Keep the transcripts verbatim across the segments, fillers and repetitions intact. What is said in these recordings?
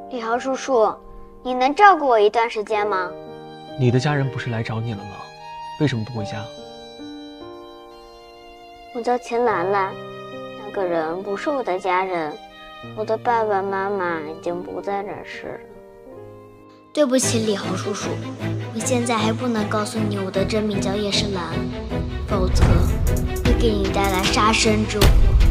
李豪叔叔，你能照顾我一段时间吗？ 你的家人不是来找你了吗？为什么不回家？ 我叫钱兰兰，那个人不是我的家人，我的爸爸妈妈已经不在这世了。对不起，李豪叔叔，我现在还不能告诉你我的真名叫叶诗兰，否则会给你带来杀身之祸。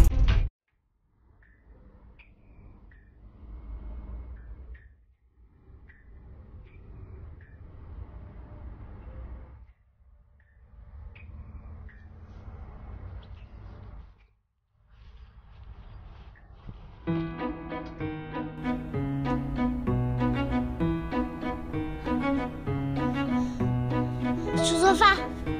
去做饭。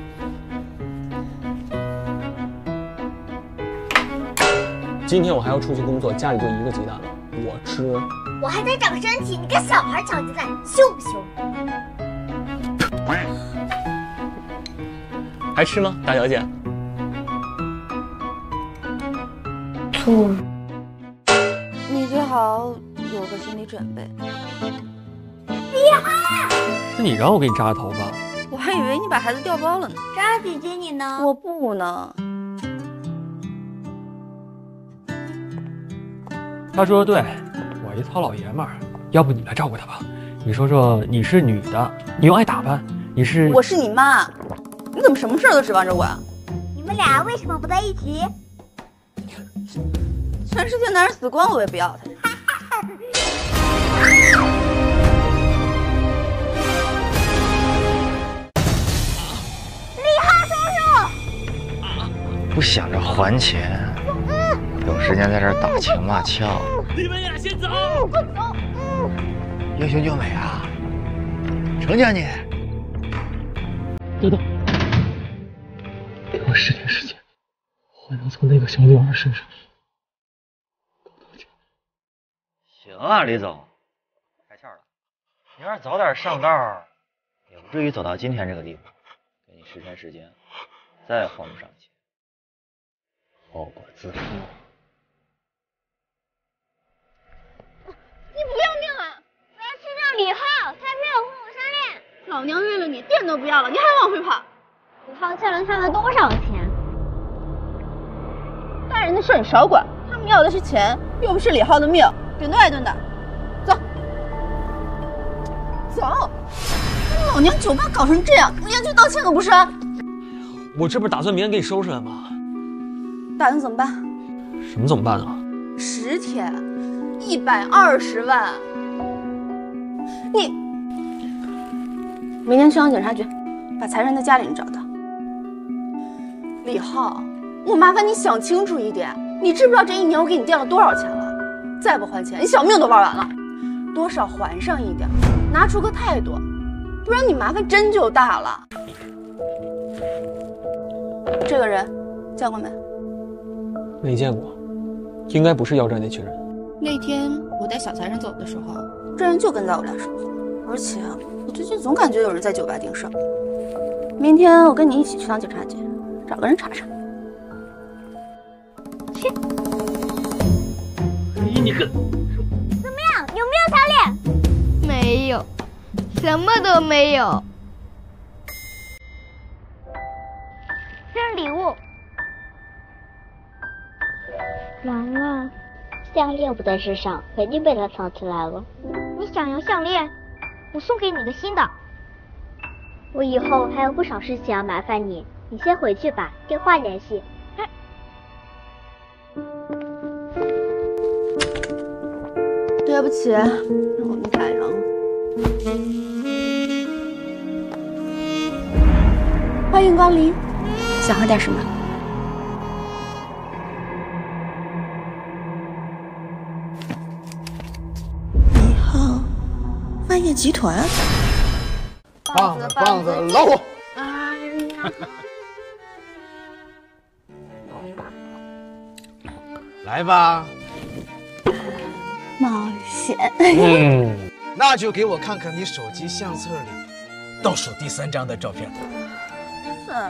今天我还要出去工作，家里就一个鸡蛋了，我吃。 我还在长身体，你跟小孩抢鸡蛋，羞不羞？ 还吃吗，大小姐？ 吐。你最好有个心理准备。 厉害！ 是你让我给你扎的头发。 我还以为你把孩子调包了呢。 扎姐姐你呢？ 我不能。 他说的对，我一糙老爷们儿，要不你来照顾他吧？你说说，你是女的，你又爱打扮，你是…… 我是你妈，你怎么什么事儿都指望着我啊？ 你们俩为什么不在一起？ 全世界男人死光了我也不要他。 不想着还钱，有时间在这儿打情骂俏。 你们俩先走， 快走！ 英雄救美啊！成全你。 等等，给我十天时间，我能从那个小女孩身上搞到钱。 行啊，李总，开窍了。你要是早点上道，也不至于走到今天这个地步。给你十天时间，再还不上钱，后果自负。 你不要命啊！我要吃掉李浩，他非要和我相恋。 老娘为了你店都不要了，你还往回跑？ 李浩欠了他们多少钱？ 大人的事你少管，他们要的是钱，又不是李浩的命，准都挨顿打。走，走！老娘酒吧搞成这样，连句道歉都不是。 我这不是打算明天给你收拾了吗？ 打算怎么办？ 什么怎么办啊？ 十天，一百二十万。你明天去趟警察局，把财神的家里人找到。李浩，我麻烦你想清楚一点，你知不知道这一年我给你垫了多少钱了？再不还钱，你小命都玩完了。多少还上一点，拿出个态度，不然你麻烦真就大了。这个人见过没？ 没见过，应该不是要债那群人。 那天我带小财神走的时候，这人就跟在我俩身后，而且我最近总感觉有人在酒吧盯梢。明天我跟你一起去趟警察局，找个人查查。去。 你个怎么样？有没有条恋？没有，什么都没有。生日礼物。完了，项链不在身上，肯定被他藏起来了。你想要项链？我送给你个新的。我以后还有不少事情要麻烦你，你先回去吧，电话联系。 对不起，让我们赶上了。欢迎光临，想喝点什么？李浩，万业集团。 棒子棒子老虎。 哎呀！ 来吧。 冒险。 嗯，那就给我看看你手机相册里倒数第三张的照片。 什么？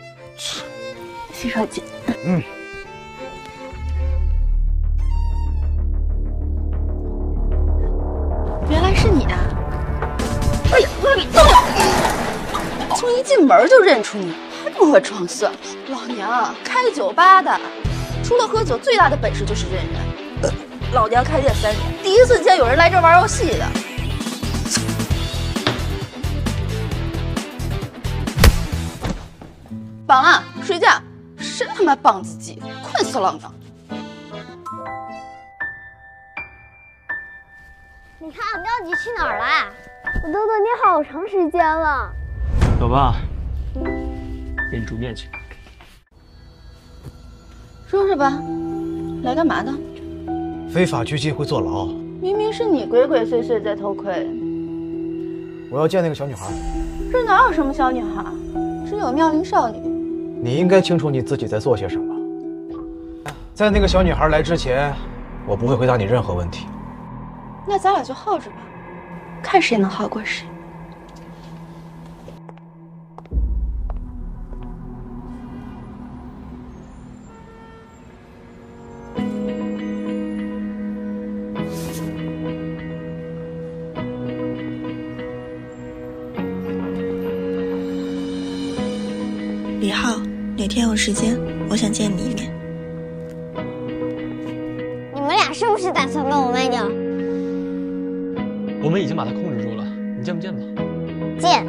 洗手间。嗯。 进门就认出你，还不会装蒜。老娘开酒吧的，除了喝酒，最大的本事就是认人。呃、老娘开店三年，第一次见有人来这玩游戏的。绑了，睡觉。真他妈棒子鸡，困死老娘！ 你看廖吉去哪儿了？我等等你好长时间了。 走吧，给你煮面去。 说说吧，来干嘛的？ 非法拘禁会坐牢。 明明是你鬼鬼祟祟在偷窥。 我要见那个小女孩。 这哪有什么小女孩，只有妙龄少女。 你应该清楚你自己在做些什么。在那个小女孩来之前，我不会回答你任何问题。 那咱俩就耗着吧，看谁能耗过谁。 李浩，哪天有时间，我想见你一面。 你们俩是不是打算把我卖掉？ 我们已经把他控制住了，你见不见吧？ 见。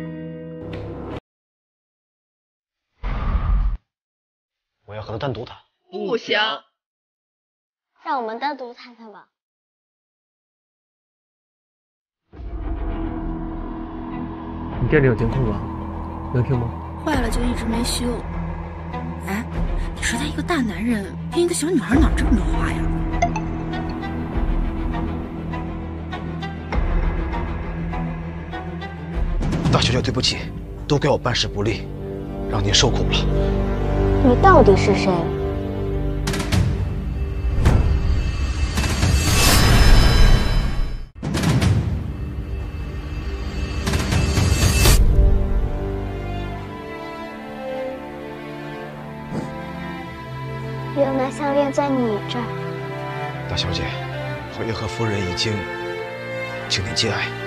我要和他单独谈。 不行。 让我们单独谈谈吧。 你店里有监控吗？能听吗？ 坏了就一直没修。哎，你说他一个大男人骗一个小女孩，哪这么多话呀？ 大小姐，对不起，都怪我办事不力，让您受苦了。 你到底是谁？原来项链在你这儿。 大小姐，侯爷和夫人已经，请您节哀。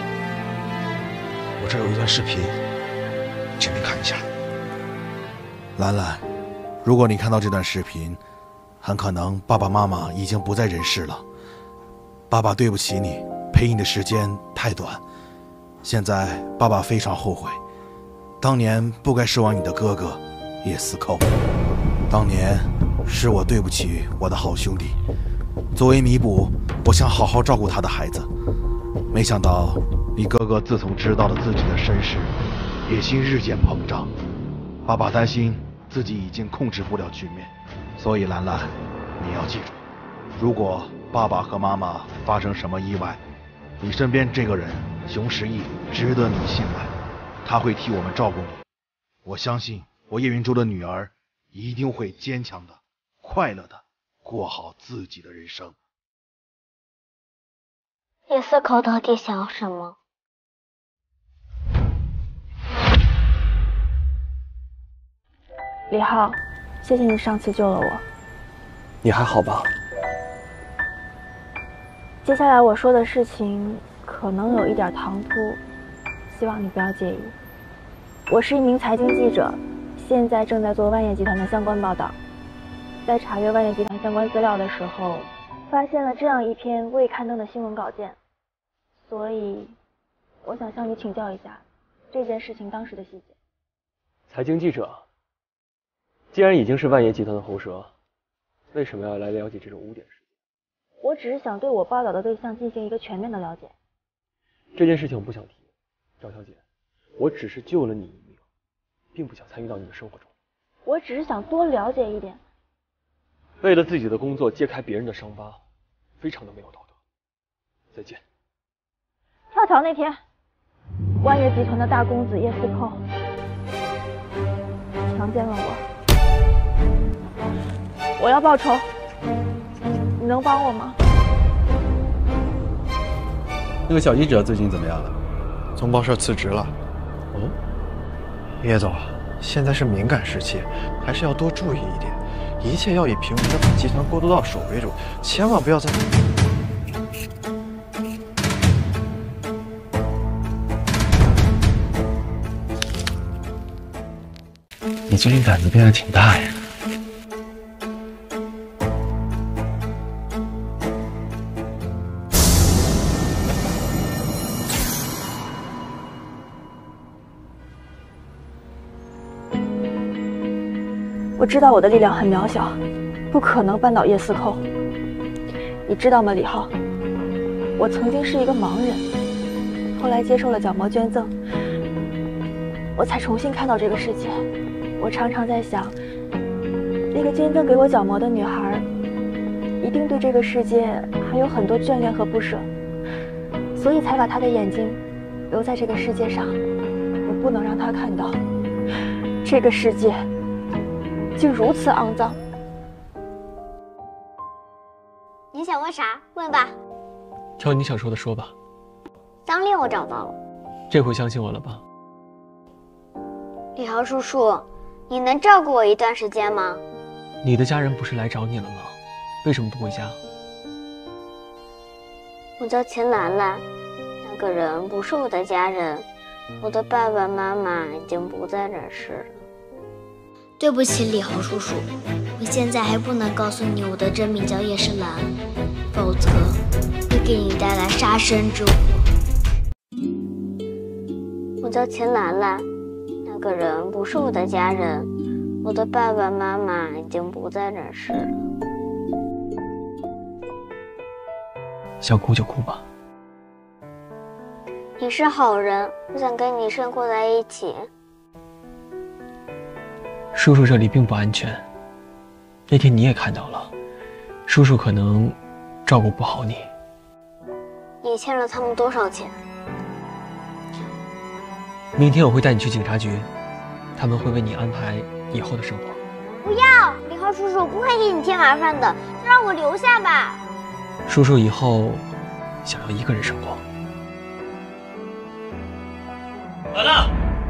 我这儿有一段视频，请您看一下。 兰兰，如果你看到这段视频，很可能爸爸妈妈已经不在人世了。爸爸对不起你，陪你的时间太短。现在爸爸非常后悔，当年不该失望你的哥哥叶思寇。当年是我对不起我的好兄弟，作为弥补，我想好好照顾他的孩子。没想到你哥哥自从知道了自己的身世，野心日渐膨胀。爸爸担心自己已经控制不了局面，所以兰兰，你要记住，如果爸爸和妈妈发生什么意外，你身边这个人熊十义值得你信赖，他会替我们照顾你。我相信我叶云洲的女儿一定会坚强的、快乐的过好自己的人生。 叶思寇到底想要什么？ 李浩，谢谢你上次救了我。 你还好吧？ 接下来我说的事情可能有一点唐突，希望你不要介意。我是一名财经记者，现在正在做万业集团的相关报道。在查阅万业集团相关资料的时候，发现了这样一篇未刊登的新闻稿件，所以我想向你请教一下这件事情当时的细节。 财经记者，既然已经是万业集团的喉舌，为什么要来了解这种污点事件？ 我只是想对我报道的对象进行一个全面的了解。 这件事情我不想提，赵小姐，我只是救了你一命，并不想参与到你的生活中。 我只是想多了解一点。 为了自己的工作揭开别人的伤疤，非常的没有道德。再见。 跳槽那天，万业集团的大公子叶思寇强奸了我，我要报仇，你能帮我吗？ 那个小记者最近怎么样了？ 从报社辞职了。 哦， 叶总，现在是敏感时期，还是要多注意一点，一切要以平时把集团过渡到手为主，千万不要再。 你最近胆子变得挺大呀。 我知道我的力量很渺小，不可能扳倒叶司寇。你知道吗，李浩？我曾经是一个盲人，后来接受了角膜捐赠，我才重新看到这个世界。我常常在想，那个捐赠给我角膜的女孩，一定对这个世界还有很多眷恋和不舍，所以才把她的眼睛留在这个世界上。我不能让她看到，这个世界竟如此肮脏。 你想问啥？问吧。 挑你想说的说吧。 项链我找到了。 这回相信我了吧？ 李豪叔叔，你能照顾我一段时间吗？ 你的家人不是来找你了吗？为什么不回家？ 我叫秦兰兰，那个人不是我的家人，我的爸爸妈妈已经不在人世了。对不起，李豪叔叔，我现在还不能告诉你我的真名叫叶诗兰，否则会给你带来杀身之祸。我叫秦兰兰，那个人不是我的家人，我的爸爸妈妈已经不在人世了。 想哭就哭吧。 你是好人，我想跟你生活在一起。 叔叔这里并不安全，那天你也看到了，叔叔可能照顾不好你。 你欠了他们多少钱？ 明天我会带你去警察局，他们会为你安排以后的生活。 不要，李浩叔叔，我不会给你添麻烦的，就让我留下吧。 叔叔以后想要一个人生活。 来了。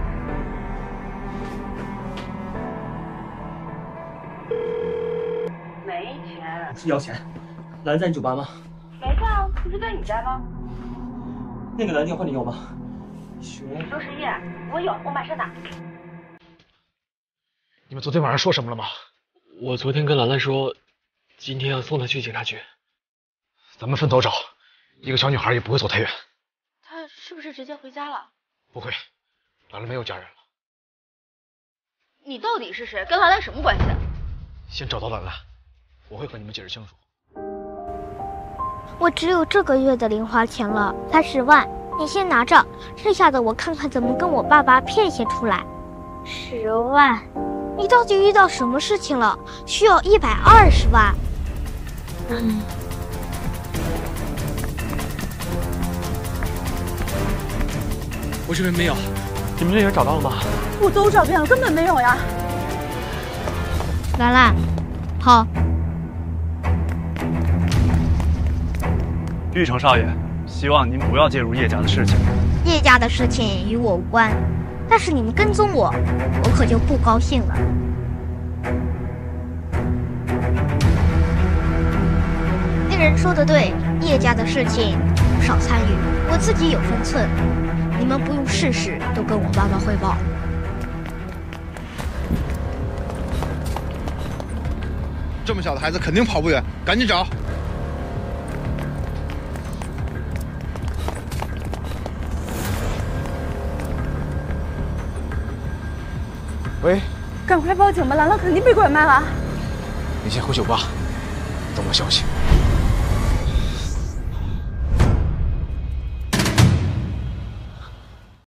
没钱。 是要钱。兰在你酒吧吗？ 没在啊，不是在你家吗？ 那个兰电话你有吗？雪。 周时夜，我有，我马上打。 你们昨天晚上说什么了吗？ 我昨天跟兰兰说，今天要送她去警察局。 咱们分头找，一个小女孩也不会走太远。 她是不是直接回家了？ 不会，兰兰没有家人了。 你到底是谁？跟兰兰什么关系？ 先找到兰兰，我会和你们解释清楚。 我只有这个月的零花钱了，才十万，你先拿着，剩下的我看看怎么跟我爸爸骗些出来。十万？你到底遇到什么事情了？需要一百二十万。嗯。 我这边没有，你们那边找到了吗？ 我都找遍了，根本没有呀。 兰兰，好。 玉成少爷，希望您不要介入叶家的事情。 叶家的事情与我无关，但是你们跟踪我，我可就不高兴了。那人说的对，叶家的事情少参与，我自己有分寸。你们不用事事都跟我爸爸汇报。 这么小的孩子肯定跑不远，赶紧找。 喂， 赶快报警吧，兰兰肯定被拐卖了。 你先回酒吧，等我消息。